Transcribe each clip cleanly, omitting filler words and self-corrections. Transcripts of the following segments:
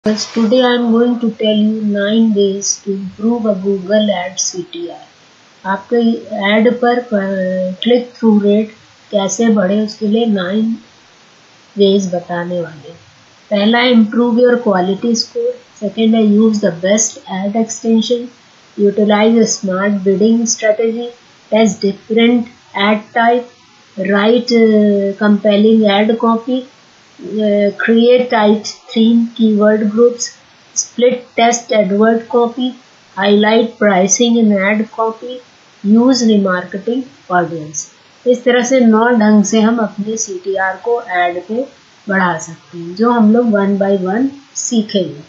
Yes, today I am going to tell you 9 ways to improve a Google Ad CTR. आपके ad पर click through rate कैसे बढ़े उसके लिए 9 veg बताने वाले। पहला है improve your quality score. Second है use the best ad extension, utilize a smart bidding strategy, test different ad type, write compelling ad copy, create tight theme keyword groups, split test advert copy, highlight pricing in ad copy, use remarketing audience। इस तरह से 9 ढंग से हम अपने CTR को add पे बढ़ा सकते हैं, जो हम लोग 1 by 1 सीखेंगे।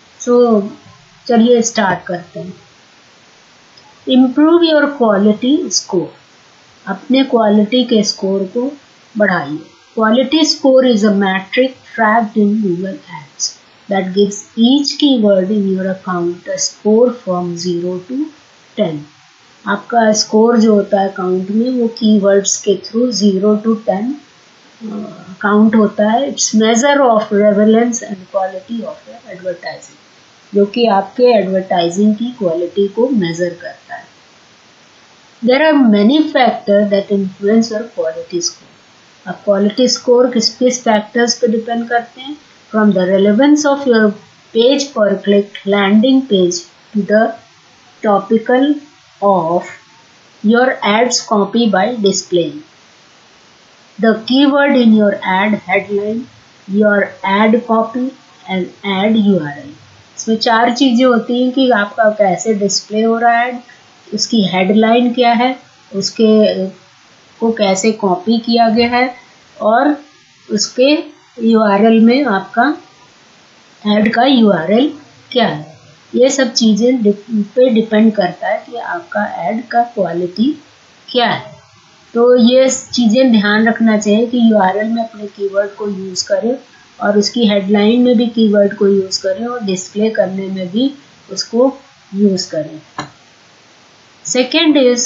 चलिए स्टार्ट करते हैं। Improve your quality score. अपने क्वालिटी के स्कोर को बढ़ाइए। Quality score is a metric tracked in Google Ads that gives each keyword in your account a score from 0 to 10। आपका स्कोर जो होता है अकाउंट में वो कीवर्ड्स के थ्रू 0 to 10 काउंट होता है। It's measure of relevance and quality of advertising, जो कि आपके एडवर्टाइजिंग की क्वालिटी को मेजर करता है। There are many factor that influence your quality score. अब क्वालिटी स्कोर किस किस फैक्टर्स पे डिपेंड करते हैं? From the relevance of your page per click landing page to the topical of your ads copy by displaying the keyword in your ad headline, your ad copy and ad URL। इसमें 4 चीजें होती हैं कि आपका कैसे display हो रहा है एड, उसकी हेडलाइन क्या है, उसके को कैसे कॉपी किया गया है, और उसके URL में आपका ऐड का URL क्या है। ये सब चीज़ें पे डिपेंड करता है कि आपका ऐड का क्वालिटी क्या है। तो ये चीज़ें ध्यान रखना चाहिए कि URL में अपने कीवर्ड को यूज़ करें और उसकी हेडलाइन में भी कीवर्ड को यूज़ करें और डिस्प्ले करने में भी उसको यूज़ करें। Second is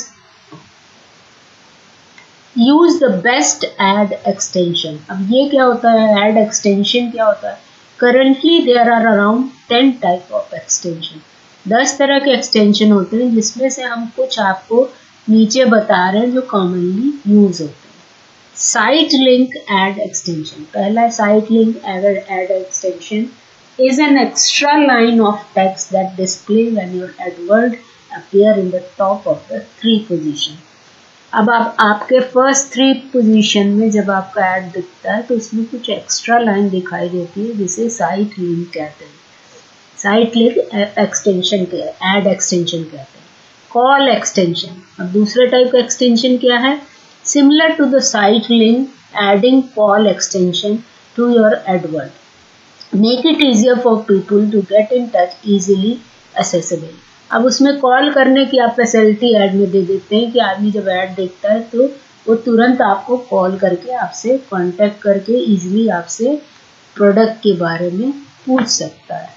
use the best ad extension. अब ये क्या होता है? एड एक्सटेंशन क्या होता है? Currently there are around 10 type of extension. 10 तरह के एक्सटेंशन होते हैं, जिसमें से हम कुछ आपको नीचे बता रहे हैं जो कॉमनली यूज होते हैं। Site link ad extension. पहला site link ad extension is an extra line of text that display when your advert appear in the top of the 3 position। अब आपके फर्स्ट 3 पोजीशन में जब आपका ऐड दिखता है तो उसमें कुछ एक्स्ट्रा लाइन दिखाई देती है, जिसे साइट लिंक कहते हैं। साइट लिंक एक्सटेंशन के ऐड एक्सटेंशन कहते हैं। Call extension. अब दूसरे टाइप का एक्सटेंशन क्या है? Similar to the site link, adding call extension to your advert, make it easier for people to get in touch, easily accessible. अब उसमें कॉल करने की आप फैसिलिटी ऐड में दे देते हैं कि आदमी जब ऐड देखता है तो वो तुरंत आपको कॉल करके आपसे कांटेक्ट करके इजीली आपसे प्रोडक्ट के बारे में पूछ सकता है।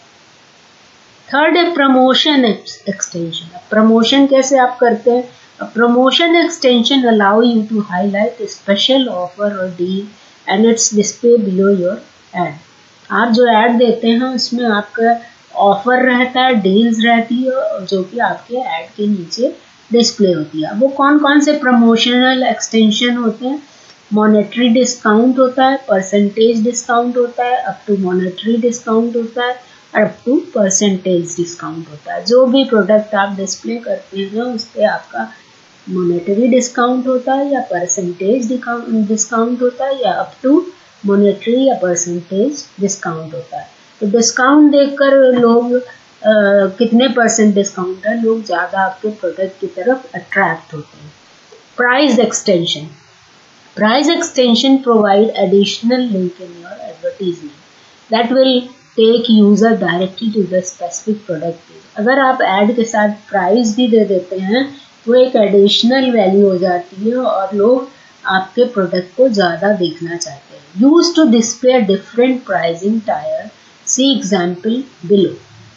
थर्ड है प्रमोशन एक्सटेंशन। प्रमोशन कैसे आप करते हैं? Promotion extension allow you to highlight special offer और deal and it's display below your ad. आप जो ऐड देते हैं उसमें आपका ऑफर रहता है, डील्स रहती है, जो कि आपके ऐड के नीचे डिस्प्ले होती है। वो कौन कौन से प्रमोशनल एक्सटेंशन होते हैं? मॉनेटरी डिस्काउंट होता है, परसेंटेज डिस्काउंट होता है, अप टू मॉनेटरी डिस्काउंट होता है, अप टू परसेंटेज डिस्काउंट होता है। जो भी प्रोडक्ट आप डिस्प्ले करते हैं उस पर आपका मॉनेटरी डिस्काउंट होता है या परसेंटेज डिस्काउंट होता है या अप टू मॉनेटरी या परसेंटेज डिस्काउंट होता है। तो डिस्काउंट देखकर लोग कितने % डिस्काउंट है, लोग ज़्यादा आपके प्रोडक्ट की तरफ अट्रैक्ट होते हैं। Price extension. Price extension provide additional link in your advertisement that will take user directly to the specific product page. अगर आप ऐड के साथ प्राइस भी दे देते हैं तो एक एडिशनल वैल्यू हो जाती है और लोग आपके प्रोडक्ट को ज़्यादा देखना चाहते हैं। Use to display different pricing tier, see example below।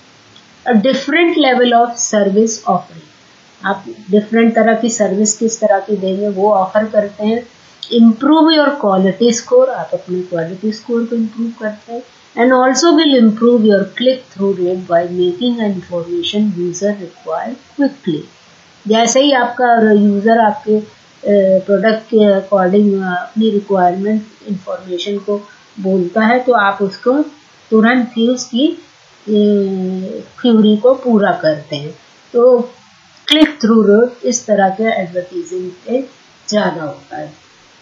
A different level of service offering। आप डिफरेंट तरह की सर्विस किस तरह की देंगे वो ऑफर करते हैं। Improve your quality score. आप अपने क्वालिटी स्कोर को इम्प्रूव करते हैं। and also will improve your click-through rate by making information user require quickly. जैसे ही आपका यूज़र आपके प्रोडक्ट के अकॉर्डिंग अपनी रिक्वायरमेंट इंफॉर्मेशन को बोलता है तो आप उसको तुरंत ही उसकी क्यूरी को पूरा करते हैं। तो क्लिक थ्रू रेट इस तरह के एडवर्टीजिंग पे ज़्यादा होता है।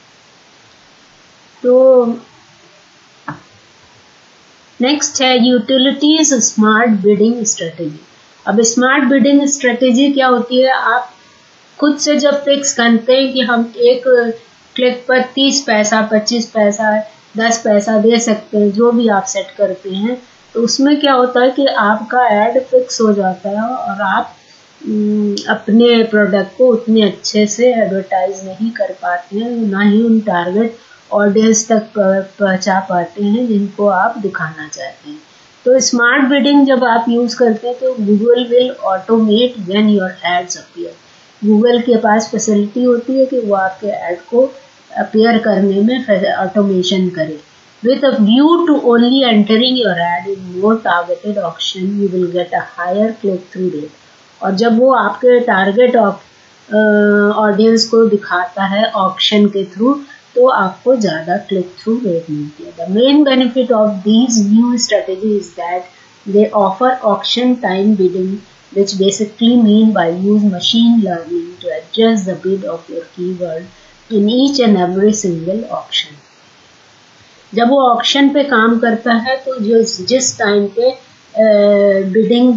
तो नेक्स्ट है यूटिलिटीज स्मार्ट बिडिंग स्ट्रेटेजी। अब स्मार्ट बिडिंग स्ट्रेटेजी क्या होती है, आप खुद से जब फिक्स करते हैं कि हम एक क्लिक पर 30 पैसा 25 पैसा 10 पैसा दे सकते हैं, जो भी आप सेट करते हैं, तो उसमें क्या होता है कि आपका ऐड फिक्स हो जाता है और आप अपने प्रोडक्ट को उतने अच्छे से एडवर्टाइज नहीं कर पाते हैं, ना ही उन टारगेट ऑडियंस तक पहुंचा पाते हैं जिनको आप दिखाना चाहते हैं। तो स्मार्ट बिडिंग जब आप यूज़ करते हैं तो Google will automate when your ads appear. Google के पास फैसिलिटी होती है कि वो आपके ऐड को अपीयर करने में ऑटोमेशन करे। With a view to only entering your ad in more targeted auction, you will get a higher click-through rate. और जब वो आपके टारगेट ऑडियंस को दिखाता है ऑक्शन के थ्रू, तो आपको ज़्यादा क्लिक थ्रू रेट मिलती है। The main benefit of these new strategy is that they offer auction time bidding, which basically mean by use machine learning to adjust the bid of your keyword in each and every single auction. जब वो auction पे काम करता है तो जिस time पे bidding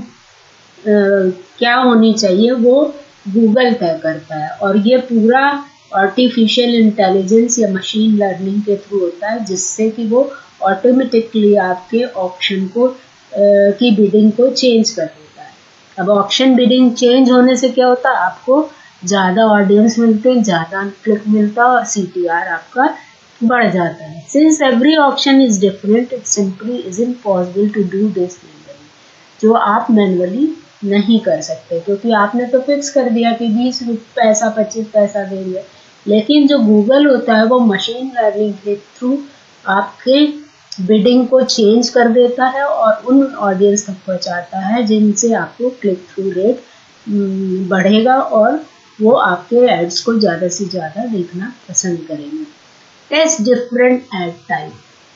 क्या होनी चाहिए वो गूगल तय करता है, और ये पूरा आर्टिफिशियल इंटेलिजेंस या मशीन लर्निंग के थ्रू होता है, जिससे कि वो ऑटोमेटिकली आपके ऑक्शन को की बिडिंग को चेंज कर देता है। अब ऑक्शन बिडिंग चेंज होने से क्या होता है, आपको ज़्यादा ऑडियंस मिलते हैं, ज़्यादा क्लिक मिलता है और CTR आपका बढ़ जाता है। Since every auction is different, it simply isn't possible to do this manually, जो आप मैनुअली नहीं कर सकते, क्योंकि आपने तो फिक्स कर दिया कि 20 पैसा 25 पैसा देंगे। लेकिन जो गूगल होता है वो मशीन लर्निंग के थ्रू आपके बिडिंग को चेंज कर देता है और उन ऑडियंस तक पहुंचाता है जिनसे आपको क्लिक थ्रू रेट बढ़ेगा और वो आपके एड्स को ज़्यादा से ज़्यादा देखना पसंद करेंगे। Test different ad type.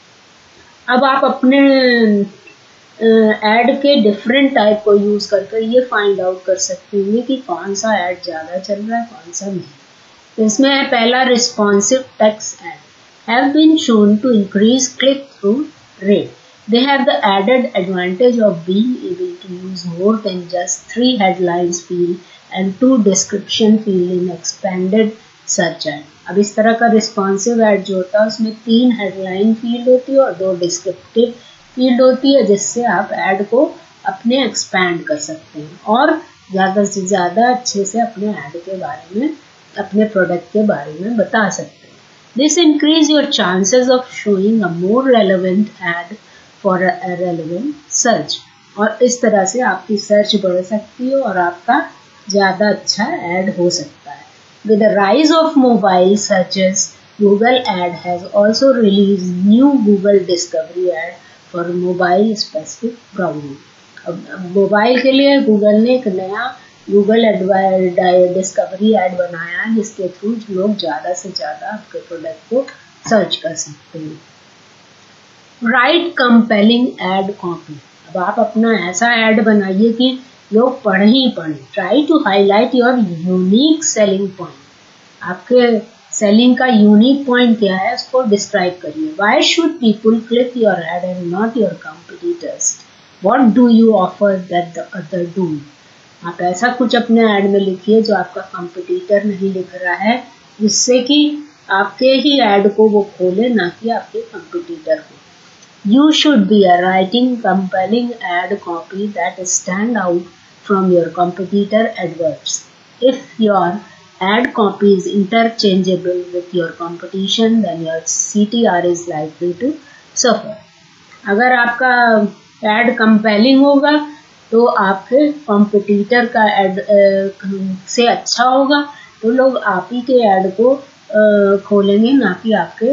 अब आप अपने ऐड के डिफरेंट टाइप को यूज़ करके ये फाइंड आउट कर सकते हैं कि कौन सा ऐड ज़्यादा चल रहा है, कौन सा नहीं। तो इसमें है पहला responsive text ad have been shown to increase click through rate. They have the added advantage of being able to use more than just 3 headlines field and 2 description field in expanded search ad. अब इस तरह का responsive add जो होता है उसमें 3 headline field होती है और 2 डिस्क्रिप्टिव फील्ड होती है, जिससे आप ऐड को अपने एक्सपैंड कर सकते हैं और ज़्यादा से ज़्यादा अच्छे से अपने ऐड के बारे में, अपने प्रोडक्ट के बारे में बता सकते हैं। This increase your chances of showing a more relevant ad for a relevant search, और इस तरह से आपकी सर्च बढ़ सकती है और आपका ज़्यादा अच्छा ऐड हो सकता है। With the rise of mobile searches, Google Ad has also released new Google Discovery Ad for mobile specific browsing. अब मोबाइल के लिए गूगल ने एक नया गूगल डिस्कवरी ऐड बनाया है, जिसके थ्रू लोग ज़्यादा से ज़्यादा आपके प्रोडक्ट को सर्च कर सकते हैं। Write compelling ad copy. अब आप अपना ऐसा ऐड बनाइए कि लोग पढ़ ही पढ़ें। Try to highlight your unique selling point. आपके सेलिंग का यूनिक पॉइंट क्या है, उसको डिस्क्राइब करिए। Why should people click your ad and not your competitors? What do you offer that the other do? आप ऐसा कुछ अपने ऐड में लिखिए जो आपका कॉम्पिटिटर नहीं लिख रहा है, जिससे कि आपके ही ऐड को वो खोले, ना कि आपके कॉम्पिटिटर को। You should be writing compelling ad copy that stand out from your competitor adverts. If your ad copy is interchangeable with your competition, then your CTR is likely to suffer. अगर आपका ad compelling होगा तो आपके competitor का ad से अच्छा होगा, तो लोग आप ही के ad को खोलेंगे, ना कि आपके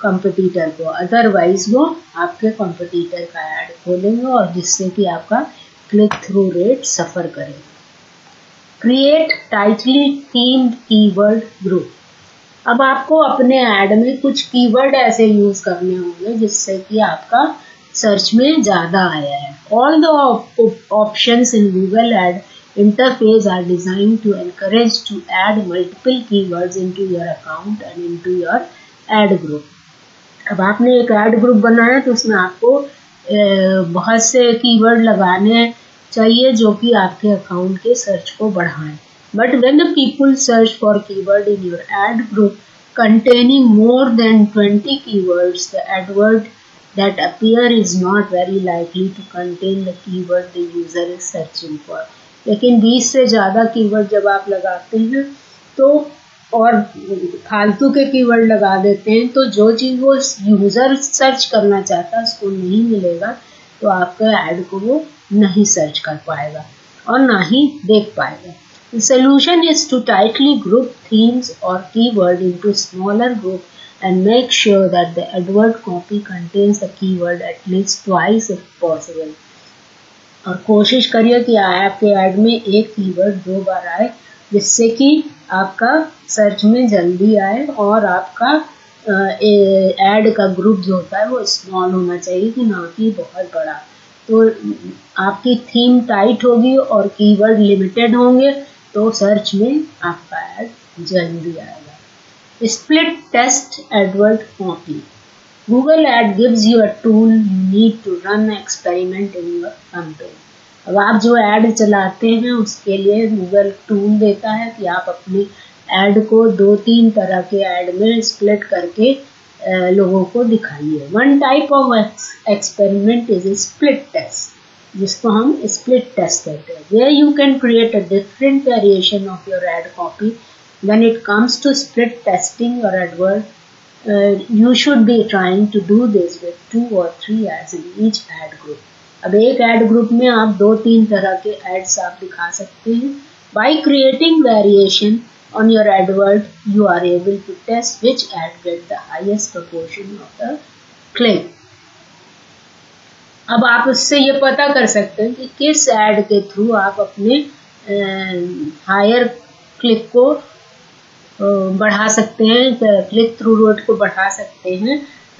कंपटीटर को, अदरवाइज वो आपके कंपटीटर का ऐड खोलेंगे और जिससे कि आपका क्लिक थ्रू रेट सफ़र करेगा। Create tightly themed keyword group. अब आपको अपने ऐड में कुछ कीवर्ड ऐसे यूज करने होंगे जिससे कि आपका सर्च में ज़्यादा आया है। All the options in Google ad interface are designed to encourage to add multiple keywords into your account and into your ad group. अब आपने एक ऐड ग्रुप बनाया तो उसमें आपको बहुत से कीवर्ड लगाने चाहिए जो कि आपके अकाउंट के सर्च को बढ़ाएं। But when the people search for keyword in your ad group containing more than 20 keywords, the advert that appear is not very likely to contain the keyword the user is searching for. लेकिन 20 से ज़्यादा keyword जब आप लगाते हैं तो और फालतू के कीवर्ड लगा देते हैं तो जो चीज़ वो यूज़र सर्च करना चाहता है उसको नहीं मिलेगा, तो आपके ऐड को वो नहीं सर्च कर पाएगा और ना ही देख पाएगा। The solution is to tightly group themes or keyword into smaller group and make sure that the advert copy contains the keyword at least twice if possible. और कोशिश करिए कि आपके ऐड में एक कीवर्ड 2 बार आए जिससे कि आपका सर्च में जल्दी आए और आपका ऐड का ग्रुप जो होता है वो स्मॉल होना चाहिए कि ना कि बहुत बड़ा। तो आपकी थीम टाइट होगी और कीवर्ड लिमिटेड होंगे तो सर्च में आपका ऐड जल्दी आएगा। Split test advert copy. Google Ad gives you a tool you need to run an experiment in your campaign. अब आप जो ऐड चलाते हैं उसके लिए Google टूल देता है कि आप अपने ऐड को 2-3 तरह के ऐड में स्प्लिट करके लोगों को दिखाइए। One type of experiment is split test, जिसको हम स्प्लिट टेस्ट कहते हैं। Where you can create a different variation of your ad copy. When it comes to split testing your advert, you should be trying to do this with 2 or 3 ads in each ad group. अब एक ad group में आप 2-3 तरह के ads आप दिखा सकते हैं। By creating variation on your advert, you are able to test which ad get the highest proportion of the click. अब आप उससे ये पता कर सकते हैं कि किस ad के थ्रू आप अपने हायर क्लिक को बढ़ा सकते हैं, क्लिक थ्रू रेट को बढ़ा सकते हैं।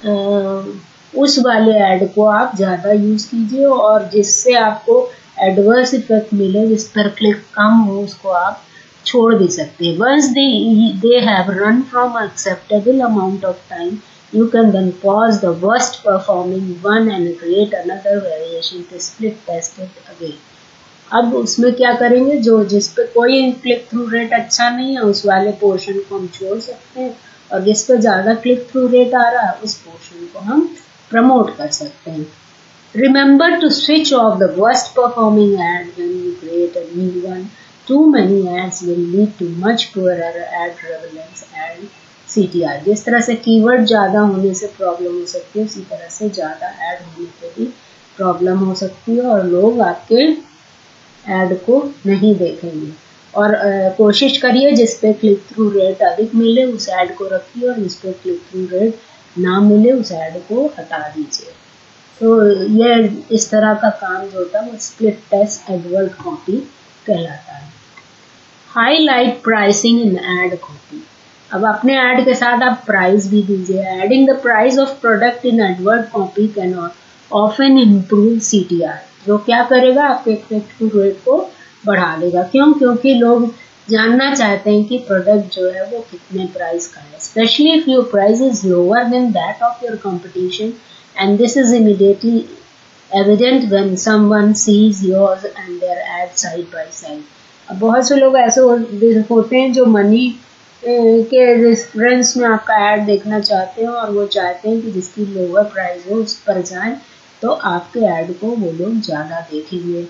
उस वाले ऐड को आप ज़्यादा यूज़ कीजिए और जिससे आपको एडवर्स इफेक्ट मिले, जिस पर क्लिक कम हो, उसको आप छोड़ भी सकते हैं। Once they have run from acceptable amount of time, you can then pause the worst performing one and create another variation to split test it again. अब उसमें क्या करेंगे, जो जिस पे कोई क्लिक थ्रू रेट अच्छा नहीं है उस वाले पोर्शन को हम छोड़ सकते हैं और जिस पे ज़्यादा क्लिक थ्रू रेट आ रहा है उस पोर्शन को हम प्रमोट कर सकते हैं। Remember to switch off the worst performing ad when you create a new one. Too many ads will lead to much poorer ad relevance and CTR। जिस तरह से कीवर्ड ज़्यादा होने से प्रॉब्लम हो सकती है उसी तरह से ज़्यादा ऐड होने पे भी प्रॉब्लम हो सकती है और लोग आपके ऐड को नहीं देखेंगे। और कोशिश करिए जिस पे क्लिक थ्रू रेट अधिक मिले उस ऐड को रखिए और जिस पे क्लिक थ्रू रेट ना मिले उस ऐड को हटा दीजिए। तो ये इस तरह का काम जो होता है वो स्प्लिट टेस्ट एडवर्ट कॉपी कहलाता है। Highlight pricing in ad copy. अब अपने ऐड के साथ आप प्राइस भी दीजिए। Adding the price of product in advert copy can often improve CTR, जो क्या करेगा आपके क्लिक थ्रू रेट को बढ़ा देगा। क्यों? क्योंकि लोग जानना चाहते हैं कि प्रोडक्ट जो है वो कितने प्राइस का है। Specially if your price is lower than that of your competition and this is immediately evident when someone sees yours and their ad side by side. अब बहुत से लोग ऐसे होते हैं जो मनी के रेफरेंस में आपका ऐड देखना चाहते हैं और वो चाहते हैं कि जिसकी लोअर प्राइस हो उस पर जाएं तो आपके ऐड को वो लोग ज़्यादा देखेंगे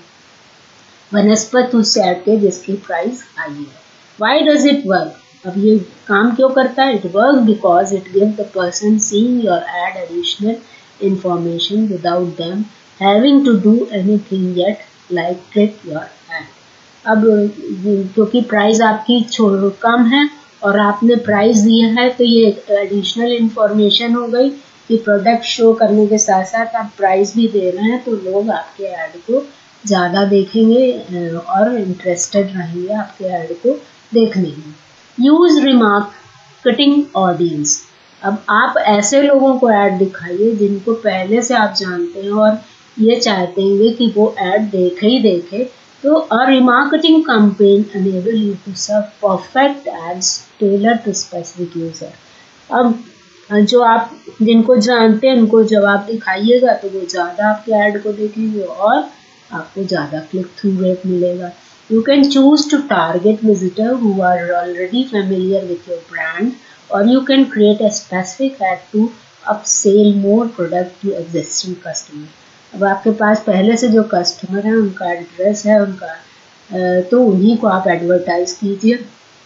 बनस्पत उस ऐड के जिसकी प्राइस हाई है। Why does it work? अब ये काम क्यों करता है? It work because it give the person seeing your ad additional information without them having to do anything yet like click your ad. अब क्योंकि प्राइस आपकी कम है और आपने प्राइस दिया है, तो ये एडिशनल इंफॉर्मेशन हो गई कि प्रोडक्ट शो करने के साथ साथ आप प्राइस भी दे रहे हैं, तो लोग आपके ऐड को ज़्यादा देखेंगे और इंटरेस्टेड रहेंगे आपके ऐड को देखने में। Use remarketing audience. अब आप ऐसे लोगों को ऐड दिखाइए जिनको पहले से आप जानते हैं और ये चाहते हैं कि वो ऐड देखे ही देखे। तो a remarketing campaign enable you to serve perfect ads tailored to specific user। अब जो आप जिनको जानते हैं उनको जब आप दिखाइएगा तो वो ज़्यादा आपके ऐड को देखेंगे और आपको ज़्यादा क्लिक थ्रू रेट मिलेगा। You can choose to target visitors who are already familiar with your brand, or you can create a specific ad to upsell more product to existing customer। अब आपके पास पहले से जो कस्टमर है, उनका address है उनका, तो उन्हीं को आप एडवर्टाइज कीजिए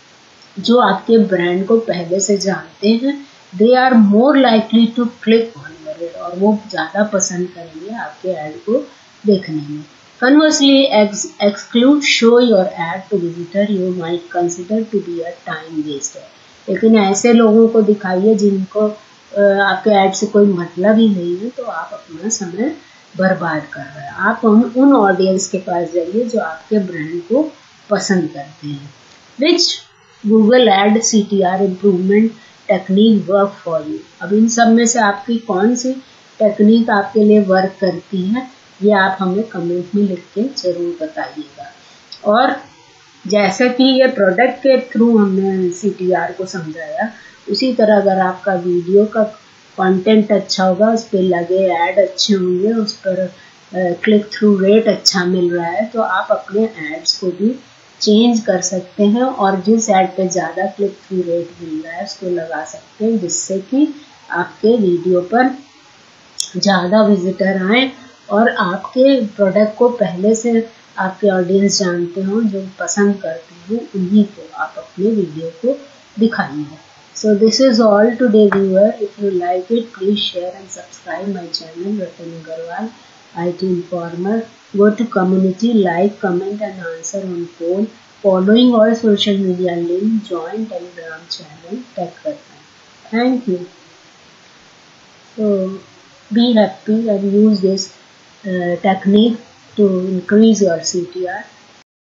जो आपके ब्रांड को पहले से जानते हैं। They are more likely to click on your ad, और वो ज़्यादा पसंद करेंगे आपके ऐड को देखने में। Conversely, exclude show your ad to visitor you might consider to be a time waster। लेकिन ऐसे लोगों को दिखाइए जिनको आपके ऐड से कोई मतलब ही नहीं है, तो आप अपना समय बर्बाद कर रहे हैं। आप उन ऑडियंस के पास जाइए जो आपके ब्रांड को पसंद करते हैं। Which Google ad CTR improvement technique work for you. अब इन सब में से आपकी कौन सी टेक्निक आपके लिए वर्क करती है, ये आप हमें कमेंट में लिख के ज़रूर बताइएगा। और जैसा कि ये प्रोडक्ट के थ्रू हमने CTR को समझाया, उसी तरह अगर आपका वीडियो का कंटेंट अच्छा होगा, उस पर लगे ऐड अच्छे होंगे, उस पर क्लिक थ्रू रेट अच्छा मिल रहा है, तो आप अपने एड्स को भी चेंज कर सकते हैं और जिस ऐड पे ज़्यादा क्लिक थ्रू रेट मिल रहा है उसको लगा सकते हैं, जिससे कि आपके वीडियो पर ज़्यादा विजिटर आए और आपके प्रोडक्ट को पहले से आपके ऑडियंस जानते हो, जो पसंद करते हो, उन्हीं को आप अपने वीडियो को दिखाइए। So this is all today, viewer. If you like it, please share and subscribe my channel, Ratan Agarwal, IT Informer. Go to community, like, comment and answer on poll. Following all social media links, join Telegram channel Tech Ratan. Thank you. So be happy and use this technique to increase your CTR.